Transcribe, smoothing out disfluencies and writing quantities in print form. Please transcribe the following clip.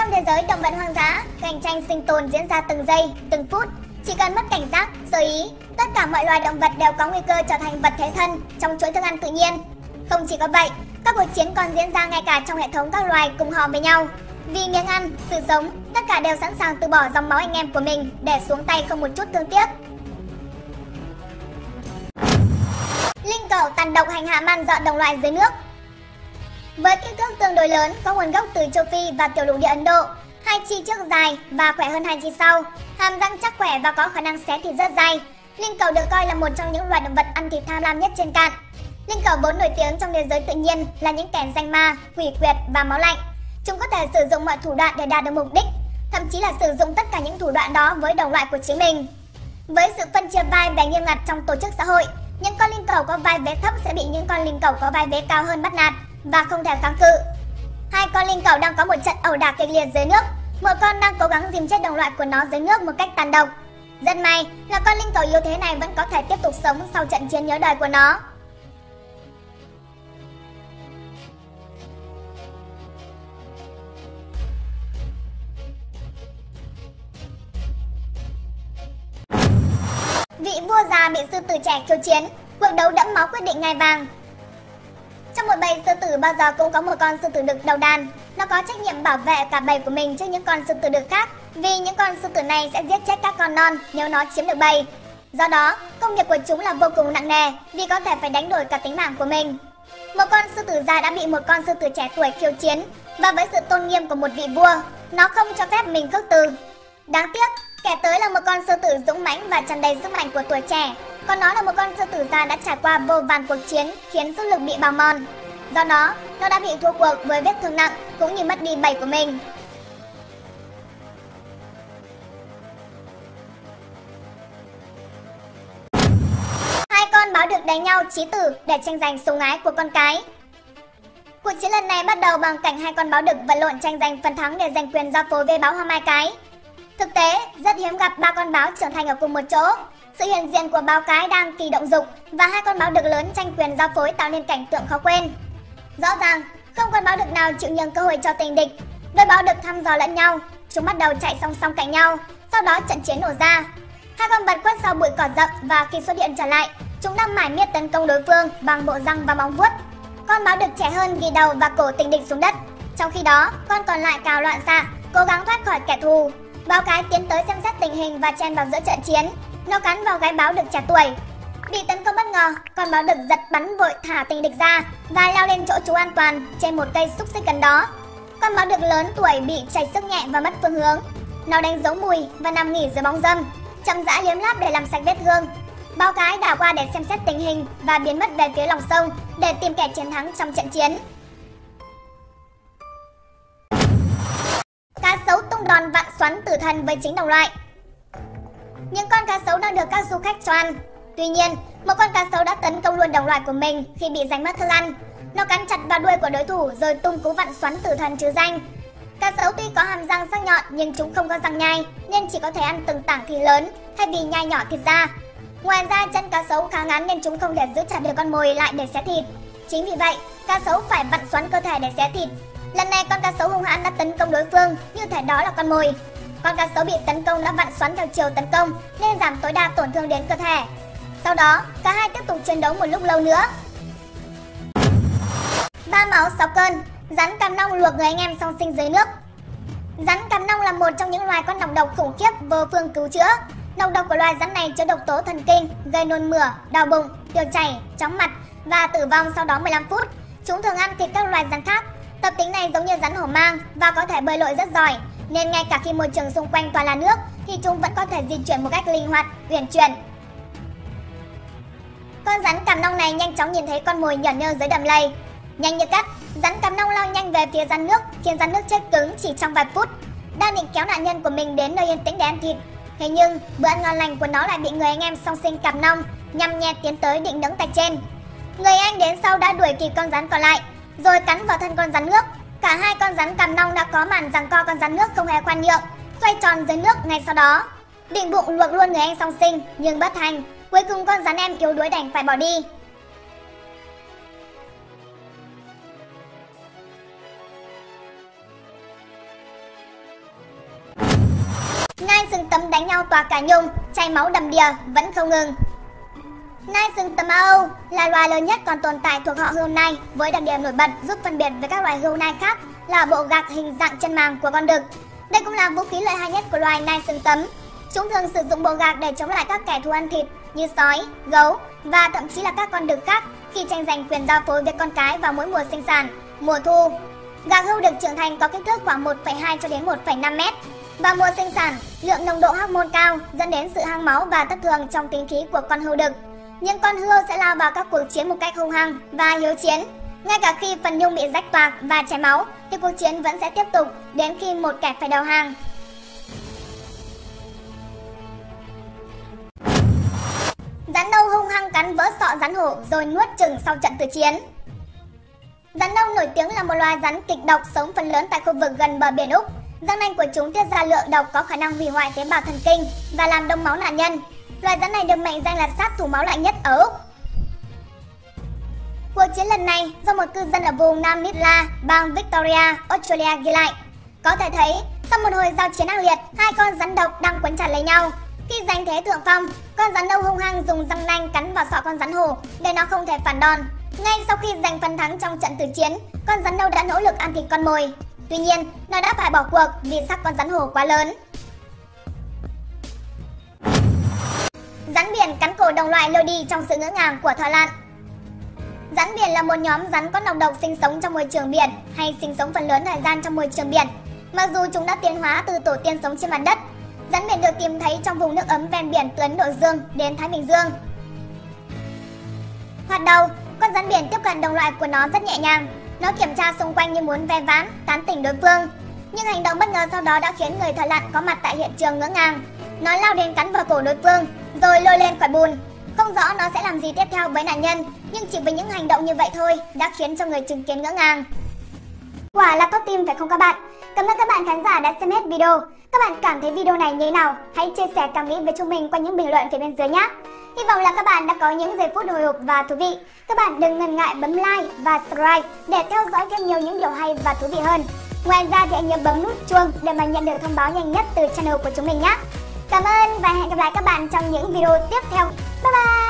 Trong thế giới động vật hoang dã, cạnh tranh sinh tồn diễn ra từng giây, từng phút. Chỉ cần mất cảnh giác, sơ ý, tất cả mọi loài động vật đều có nguy cơ trở thành vật thế thân trong chuỗi thức ăn tự nhiên. Không chỉ có vậy, các cuộc chiến còn diễn ra ngay cả trong hệ thống các loài cùng hò với nhau. Vì miếng ăn, sự sống, tất cả đều sẵn sàng từ bỏ dòng máu anh em của mình để xuống tay không một chút thương tiếc. Linh cẩu tàn độc hành hạ man dợ đồng loại dưới nước. Với kích thước tương đối lớn, có nguồn gốc từ châu Phi và tiểu lục địa Ấn Độ, hai chi trước dài và khỏe hơn hai chi sau, hàm răng chắc khỏe và có khả năng xé thịt rất dai. Linh cẩu được coi là một trong những loài động vật ăn thịt tham lam nhất trên cạn. Linh cẩu vốn nổi tiếng trong thế giới tự nhiên là những kẻ danh ma, hủy quyệt và máu lạnh. Chúng có thể sử dụng mọi thủ đoạn để đạt được mục đích, thậm chí là sử dụng tất cả những thủ đoạn đó với đồng loại của chính mình. Với sự phân chia vai về nghiêm ngặt trong tổ chức xã hội, những con linh cẩu có vai vế thấp sẽ bị những con linh cẩu có vai vế cao hơn bắt nạt và không thể kháng cự. Hai con linh cẩu đang có một trận ẩu đả kịch liệt dưới nước. Một con đang cố gắng dìm chết đồng loại của nó dưới nước một cách tàn độc. Rất may là con linh cẩu yếu thế này vẫn có thể tiếp tục sống sau trận chiến nhớ đời của nó. Vị vua già bị sư tử trẻ khiêu chiến, cuộc đấu đẫm máu quyết định ngai vàng. Trong một bầy sư tử bao giờ cũng có một con sư tử đực đầu đàn. Nó có trách nhiệm bảo vệ cả bầy của mình trước những con sư tử đực khác, vì những con sư tử này sẽ giết chết các con non nếu nó chiếm được bầy. Do đó, công việc của chúng là vô cùng nặng nề vì có thể phải đánh đổi cả tính mạng của mình. Một con sư tử già đã bị một con sư tử trẻ tuổi khiêu chiến, và với sự tôn nghiêm của một vị vua, nó không cho phép mình khước từ. Đáng tiếc, kẻ tới là một con sư tử dũng mãnh và tràn đầy sức mạnh của tuổi trẻ, còn nó là một con sư tử già đã trải qua vô vàn cuộc chiến khiến sức lực bị bào mòn. Do đó, nó đã bị thua cuộc với vết thương nặng cũng như mất đi bầy của mình. Hai con báo được đánh nhau chí tử để tranh giành sủng ái của con cái. Cuộc chiến lần này bắt đầu bằng cảnh hai con báo đực vật lộn tranh giành phần thắng để giành quyền giao phối với báo hoa mai cái. Thực tế, rất hiếm gặp ba con báo trưởng thành ở cùng một chỗ. Sự hiện diện của báo cái đang kỳ động dục và hai con báo đực lớn tranh quyền giao phối tạo nên cảnh tượng khó quên. Rõ ràng, không con báo đực nào chịu nhường cơ hội cho tình địch. Đôi báo đực thăm dò lẫn nhau, chúng bắt đầu chạy song song cạnh nhau, sau đó trận chiến nổ ra. Hai con vật khuất sau bụi cỏ rậm và khi xuất hiện trở lại, chúng đang mải miết tấn công đối phương bằng bộ răng và móng vuốt. Con báo đực trẻ hơn ghi đầu và cổ tình địch xuống đất, trong khi đó con còn lại cào loạn xạ, cố gắng thoát khỏi kẻ thù. Báo cái tiến tới xem xét tình hình và chen vào giữa trận chiến. Nó cắn vào gáy báo đực trẻ tuổi. Bị tấn công bất ngờ, con báo đực giật bắn vội thả tình địch ra và leo lên chỗ trú an toàn trên một cây xúc xích gần đó. Con báo đực lớn tuổi bị chảy sức nhẹ và mất phương hướng. Nó đánh dấu mùi và nằm nghỉ dưới bóng râm, chậm rãi liếm láp để làm sạch vết thương. Báo cái đảo qua để xem xét tình hình và biến mất về phía lòng sông để tìm kẻ chiến thắng trong trận chiến. Cá sấu tung đòn vạn xoắn tử thần với chính đồng loại. Những con cá sấu đang được các du khách cho ăn. Tuy nhiên, một con cá sấu đã tấn công luôn đồng loại của mình khi bị giành mất thức ăn. Nó cắn chặt vào đuôi của đối thủ rồi tung cú vặn xoắn tử thần trừ danh. Cá sấu tuy có hàm răng sắc nhọn nhưng chúng không có răng nhai nên chỉ có thể ăn từng tảng thịt lớn thay vì nhai nhỏ thịt ra. Ngoài ra, chân cá sấu khá ngắn nên chúng không thể giữ chặt được con mồi lại để xé thịt. Chính vì vậy, cá sấu phải vặn xoắn cơ thể để xé thịt. Lần này con cá sấu hung hãn đã tấn công đối phương, như thể đó là con mồi. Con cá sấu bị tấn công đã vặn xoắn theo chiều tấn công nên giảm tối đa tổn thương đến cơ thể. Sau đó, cả hai tiếp tục chiến đấu một lúc lâu nữa. Ba máu 6 cơn, rắn cằm nong luộc người anh em song sinh dưới nước. Rắn cằm nong là một trong những loài có nọc độc khủng khiếp vô phương cứu chữa. Nọc độc của loài rắn này chứa độc tố thần kinh, gây nôn mửa, đau bụng, tiêu chảy, chóng mặt và tử vong sau đó 15 phút. Chúng thường ăn thịt các loài rắn khác. Tập tính này giống như rắn hổ mang và có thể bơi lội rất giỏi, nên ngay cả khi môi trường xung quanh toàn là nước thì chúng vẫn có thể di chuyển một cách linh hoạt, uyển chuyển. Con rắn cằm nong này nhanh chóng nhìn thấy con mồi nhởn nhơ dưới đầm lầy. Nhanh như cắt, rắn cằm nong lao nhanh về phía rắn nước, khiến rắn nước chết cứng chỉ trong vài phút. Đang định kéo nạn nhân của mình đến nơi yên tĩnh để ăn thịt, thế nhưng bữa ăn ngon lành của nó lại bị người anh em song sinh cằm nong nhăm nhe tiến tới định nẫng tay trên. Người anh đến sau đã đuổi kịp con rắn còn lại, rồi cắn vào thân con rắn nước. Cả hai con rắn cằm nong đã có màn giằng co con rắn nước không hề khoan nhượng, xoay tròn dưới nước ngay sau đó. Định bụng luộc luôn người anh song sinh nhưng bất thành, cuối cùng con rắn em yếu đuối đành phải bỏ đi. sừng tấm đánh nhau tỏa cả nhung, chảy máu đầm đìa vẫn không ngừng. Nai sừng tấm Âu là loài lớn nhất còn tồn tại thuộc họ hươu nai, với đặc điểm nổi bật giúp phân biệt với các loài hươu nai khác là bộ gạc hình dạng chân màng của con đực. Đây cũng là vũ khí lợi hại nhất của loài nai sừng tấm. Chúng thường sử dụng bộ gạc để chống lại các kẻ thù ăn thịt như sói, gấu và thậm chí là các con đực khác khi tranh giành quyền giao phối với con cái vào mỗi mùa sinh sản, mùa thu. Gạc hươu đực trưởng thành có kích thước khoảng 1,2 cho đến 1,5 mét. Vào mùa sinh sản, lượng nồng độ hormone cao dẫn đến sự hăng máu và thất thường trong tính khí của con hươu đực. Nhưng con hươu sẽ lao vào các cuộc chiến một cách hung hăng và hiếu chiến. Ngay cả khi phần nhung bị rách toạc và chảy máu thì cuộc chiến vẫn sẽ tiếp tục đến khi một kẻ phải đầu hàng. Rắn nâu hung hăng cắn vỡ sọ rắn hổ rồi nuốt chửng sau trận tử chiến. Rắn nâu nổi tiếng là một loài rắn kịch độc sống phần lớn tại khu vực gần bờ biển Úc. Răng nanh của chúng tiết ra lượng độc có khả năng hủy hoại tế bào thần kinh và làm đông máu nạn nhân. Loài rắn này được mệnh danh là sát thủ máu lạnh nhất ở Úc. Cuộc chiến lần này do một cư dân ở vùng Nam Midland, bang Victoria, Australia ghi lại. Có thể thấy, sau một hồi giao chiến ác liệt, hai con rắn độc đang quấn chặt lấy nhau. Khi giành thế thượng phong, con rắn nâu hung hăng dùng răng nanh cắn vào sọ con rắn hổ để nó không thể phản đòn. Ngay sau khi giành phần thắng trong trận tử chiến, con rắn nâu đã nỗ lực ăn thịt con mồi. Tuy nhiên, nó đã phải bỏ cuộc vì xác con rắn hổ quá lớn. Rắn biển cắn cổ đồng loại lôi đi trong sự ngỡ ngàng của thợ lặn. Rắn biển là một nhóm rắn có nọc độc sinh sống trong môi trường biển hay sinh sống phần lớn thời gian trong môi trường biển. Mặc dù chúng đã tiến hóa từ tổ tiên sống trên mặt đất, rắn biển được tìm thấy trong vùng nước ấm ven biển từ Ấn Độ Dương đến Thái Bình Dương. Thoạt đầu, con rắn biển tiếp cận đồng loại của nó rất nhẹ nhàng. Nó kiểm tra xung quanh như muốn ve vãn, tán tỉnh đối phương. Nhưng hành động bất ngờ sau đó đã khiến người thợ lặn có mặt tại hiện trường ngỡ ngàng. Nó lao đến cắn vào cổ đối phương, rồi lôi lên khỏi bùn. Không rõ nó sẽ làm gì tiếp theo với nạn nhân, nhưng chỉ với những hành động như vậy thôi đã khiến cho người chứng kiến ngỡ ngàng. Quả là top team phải không các bạn? Cảm ơn các bạn khán giả đã xem hết video. Các bạn cảm thấy video này như thế nào? Hãy chia sẻ cảm nghĩ với chúng mình qua những bình luận phía bên dưới nhé. Hy vọng là các bạn đã có những giây phút hồi hộp và thú vị. Các bạn đừng ngần ngại bấm like và subscribe để theo dõi thêm nhiều những điều hay và thú vị hơn. Ngoài ra thì hãy nhớ bấm nút chuông để mà nhận được thông báo nhanh nhất từ channel của chúng mình nhé. Cảm ơn và hẹn gặp lại các bạn trong những video tiếp theo. Bye bye!